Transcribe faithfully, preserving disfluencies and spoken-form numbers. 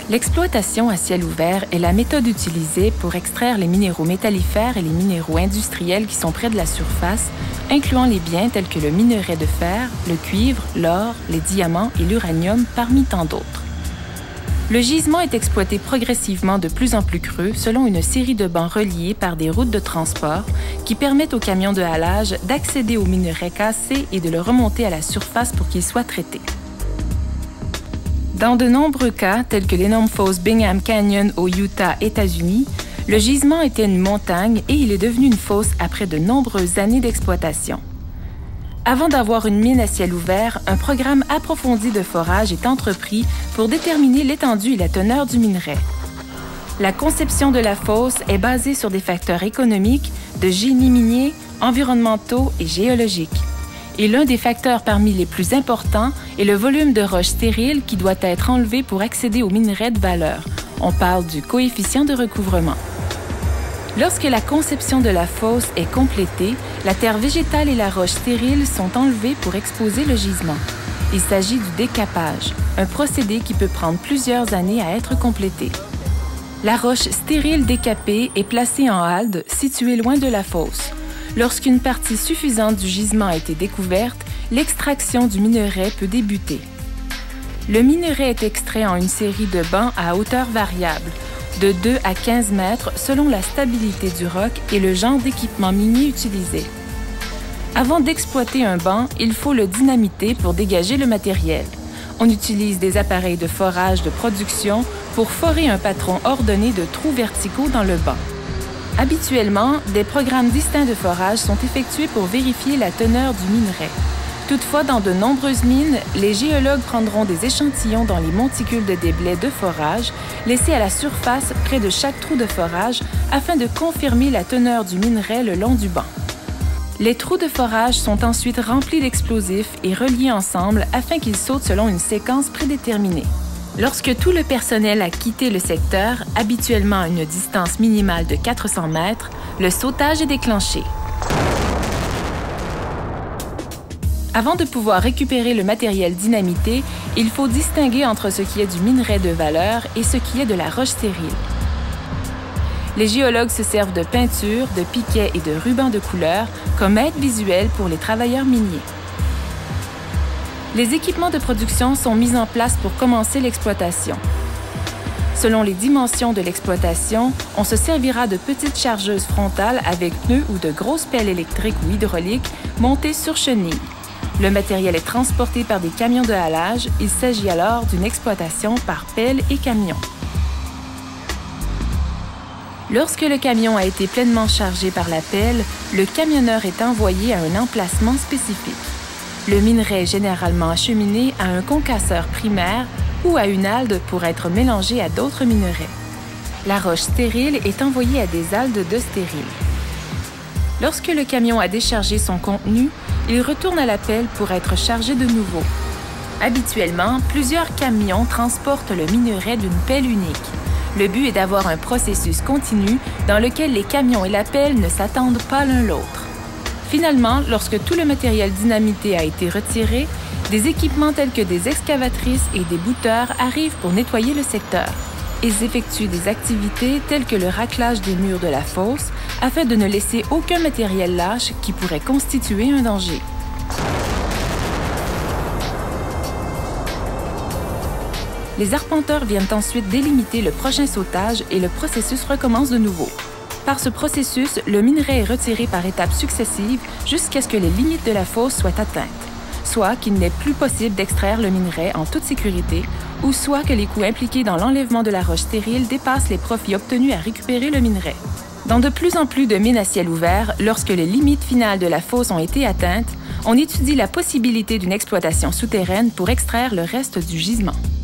L'exploitation à ciel ouvert est la méthode utilisée pour extraire les minéraux métallifères et les minéraux industriels qui sont près de la surface, incluant les biens tels que le minerai de fer, le cuivre, l'or, les diamants et l'uranium, parmi tant d'autres. Le gisement est exploité progressivement de plus en plus creux selon une série de bancs reliés par des routes de transport qui permettent aux camions de halage d'accéder au minerai cassé et de le remonter à la surface pour qu'il soit traité. Dans de nombreux cas, tels que l'énorme fosse Bingham Canyon au Utah, États-Unis, le gisement était une montagne et il est devenu une fosse après de nombreuses années d'exploitation. Avant d'avoir une mine à ciel ouvert, un programme approfondi de forage est entrepris pour déterminer l'étendue et la teneur du minerai. La conception de la fosse est basée sur des facteurs économiques, de génie minier, environnementaux et géologiques. Et l'un des facteurs parmi les plus importants est le volume de roches stériles qui doit être enlevé pour accéder au minerai de valeur. On parle du coefficient de recouvrement. Lorsque la conception de la fosse est complétée, la terre végétale et la roche stérile sont enlevées pour exposer le gisement. Il s'agit du décapage, un procédé qui peut prendre plusieurs années à être complété. La roche stérile décapée est placée en halde, située loin de la fosse. Lorsqu'une partie suffisante du gisement a été découverte, l'extraction du minerai peut débuter. Le minerai est extrait en une série de bancs à hauteur variable, de deux à quinze mètres selon la stabilité du roc et le genre d'équipement minier utilisé. Avant d'exploiter un banc, il faut le dynamiter pour dégager le matériel. On utilise des appareils de forage de production pour forer un patron ordonné de trous verticaux dans le banc. Habituellement, des programmes distincts de forage sont effectués pour vérifier la teneur du minerai. Toutefois, dans de nombreuses mines, les géologues prendront des échantillons dans les monticules de déblais de forage, laissés à la surface près de chaque trou de forage, afin de confirmer la teneur du minerai le long du banc. Les trous de forage sont ensuite remplis d'explosifs et reliés ensemble afin qu'ils sautent selon une séquence prédéterminée. Lorsque tout le personnel a quitté le secteur, habituellement à une distance minimale de quatre cents mètres, le sautage est déclenché. Avant de pouvoir récupérer le matériel dynamité, il faut distinguer entre ce qui est du minerai de valeur et ce qui est de la roche stérile. Les géologues se servent de peinture, de piquets et de rubans de couleur comme aide visuelle pour les travailleurs miniers. Les équipements de production sont mis en place pour commencer l'exploitation. Selon les dimensions de l'exploitation, on se servira de petites chargeuses frontales avec pneus ou de grosses pelles électriques ou hydrauliques montées sur chenilles. Le matériel est transporté par des camions de halage. Il s'agit alors d'une exploitation par pelle et camion. Lorsque le camion a été pleinement chargé par la pelle, le camionneur est envoyé à un emplacement spécifique. Le minerai est généralement acheminé à un concasseur primaire ou à une halde pour être mélangé à d'autres minerais. La roche stérile est envoyée à des haldes de stériles. Lorsque le camion a déchargé son contenu, il retourne à la pelle pour être chargé de nouveau. Habituellement, plusieurs camions transportent le minerai d'une pelle unique. Le but est d'avoir un processus continu dans lequel les camions et la pelle ne s'attendent pas l'un l'autre. Finalement, lorsque tout le matériel dynamité a été retiré, des équipements tels que des excavatrices et des bouteurs arrivent pour nettoyer le secteur. Ils effectuent des activités telles que le raclage des murs de la fosse afin de ne laisser aucun matériel lâche qui pourrait constituer un danger. Les arpenteurs viennent ensuite délimiter le prochain sautage et le processus recommence de nouveau. Par ce processus, le minerai est retiré par étapes successives jusqu'à ce que les limites de la fosse soient atteintes, soit qu'il n'est plus possible d'extraire le minerai en toute sécurité, ou soit que les coûts impliqués dans l'enlèvement de la roche stérile dépassent les profits obtenus à récupérer le minerai. Dans de plus en plus de mines à ciel ouvert, lorsque les limites finales de la fosse ont été atteintes, on étudie la possibilité d'une exploitation souterraine pour extraire le reste du gisement.